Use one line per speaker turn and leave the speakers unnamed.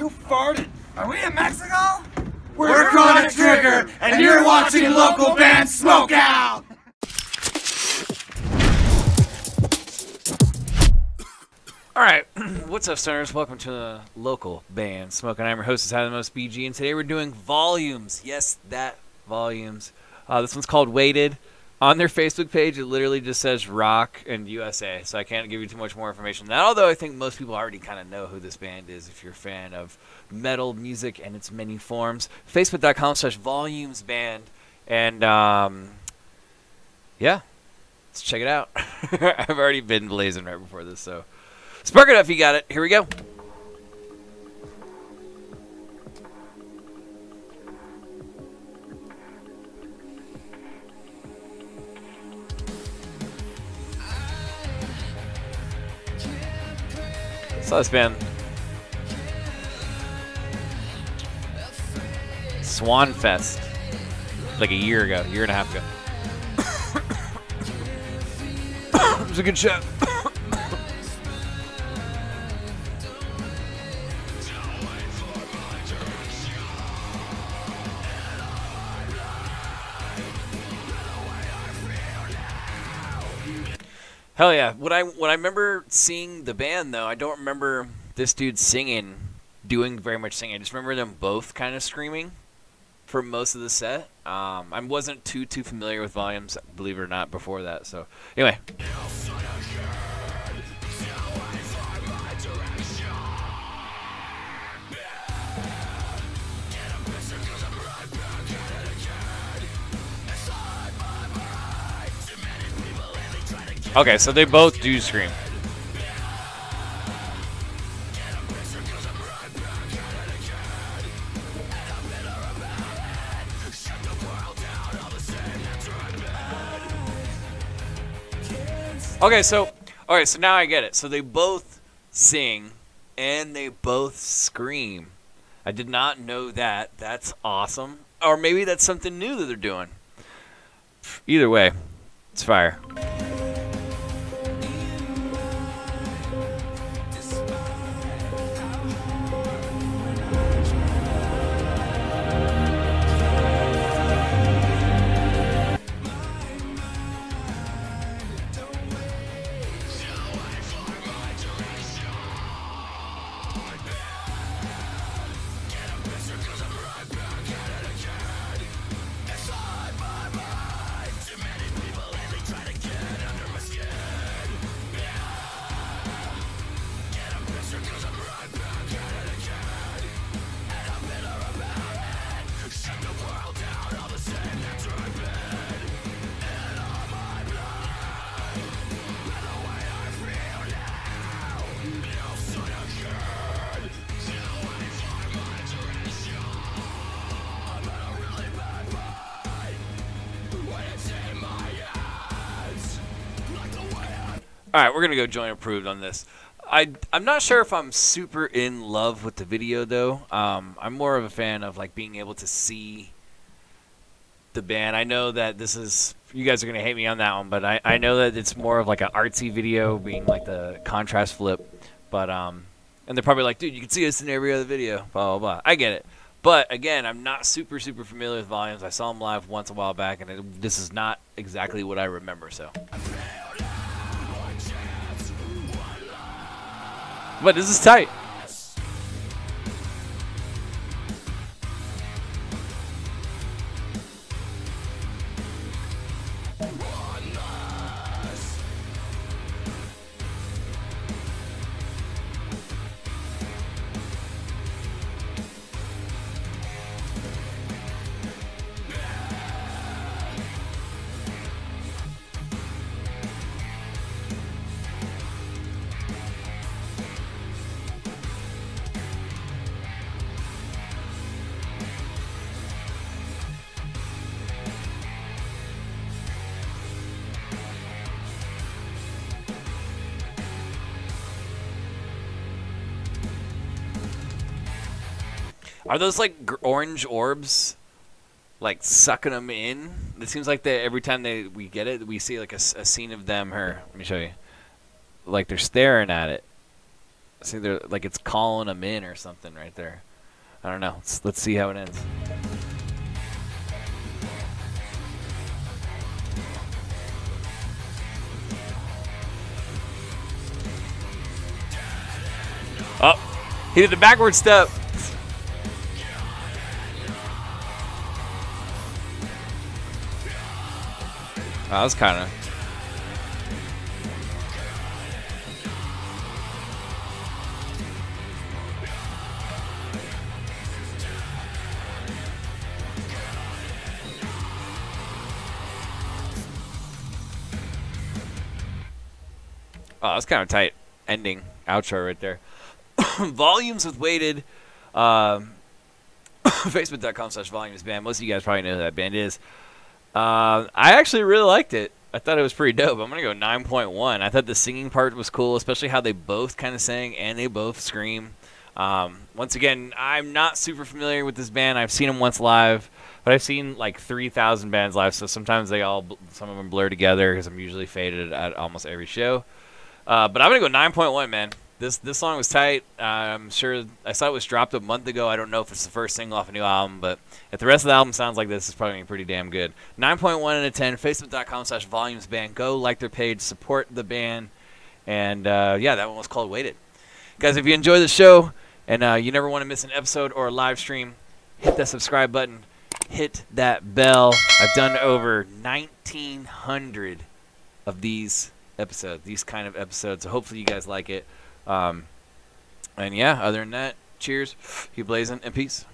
Who farted?
Are we in Mexico?
We're Chronic Trigger, and you're watching local band Smokeout!
Alright, what's up, stoners? Welcome to the local band Smokeout. I'm your host, How the Most BG, and today we're doing Volumes. Yes, that Volumes. This one's called Weighted. On their Facebook page, it literally just says Rock and USA, so I can't give you too much more information than that, although I think most people already kind of know who this band is if you're a fan of metal music and its many forms. Facebook.com/volumesband, and yeah, let's check it out. I've already been blazing right before this, so spark it up if you got it. Here we go. Saw this band Swan Fest like a year and a half ago. It was a good show. Hell yeah. When I remember seeing the band, though, I don't remember this dude doing very much singing. I just remember them both kind of screaming for most of the set. I wasn't too familiar with Volumes, believe it or not, before that. So anyway. Okay, so they both do scream. Okay, so now I get it. So they both sing and they both scream. I did not know that. That's awesome. Or maybe that's something new that they're doing. Either way, it's fire. Alright, we're going to go joint approved on this. I'm not sure if I'm super in love with the video, though. I'm more of a fan of like being able to see the band. I know that this is... You guys are going to hate me on that one, but I know that it's more of like an artsy video, being like the contrast flip. But, and they're probably like, dude, you can see us in every other video, blah, blah, blah. I get it. But, again, I'm not super familiar with Volumes. I saw them live once a while back, and this is not exactly what I remember, so... But this is tight. Are those like orange orbs, like sucking them in? It seems like that every time we get it, we see like a scene of them. Let me show you. Like they're staring at it. See, they're like it's calling them in or something right there. I don't know. Let's see how it ends. Oh, he did the backward step. That was kind of. Oh, that's kind of tight ending outro right there. Volumes with Weighted. Facebook.com/volumesband. Most of you guys probably know who that band is. I actually really liked it. I thought it was pretty dope. I'm going to go 9.1. I thought the singing part was cool, especially how they both kind of sang and they both scream. Once again, I'm not super familiar with this band. I've seen them once live, but I've seen like 3,000 bands live, so sometimes some of them blur together because I'm usually faded at almost every show. But I'm going to go 9.1, man. This song was tight. I'm sure I saw it was dropped a month ago. I don't know if it's the first single off a new album, but if the rest of the album sounds like this, it's probably gonna be pretty damn good. 9.1 out of 10. Facebook.com/volumesband. Go like their page, support the band, and yeah, that one was called Weighted. Guys, if you enjoy the show and you never want to miss an episode or a live stream, hit that subscribe button, hit that bell. I've done over 1,900 of these episodes, these kind of episodes. So hopefully you guys like it. And yeah, other than that, cheers, keep blazing, and peace.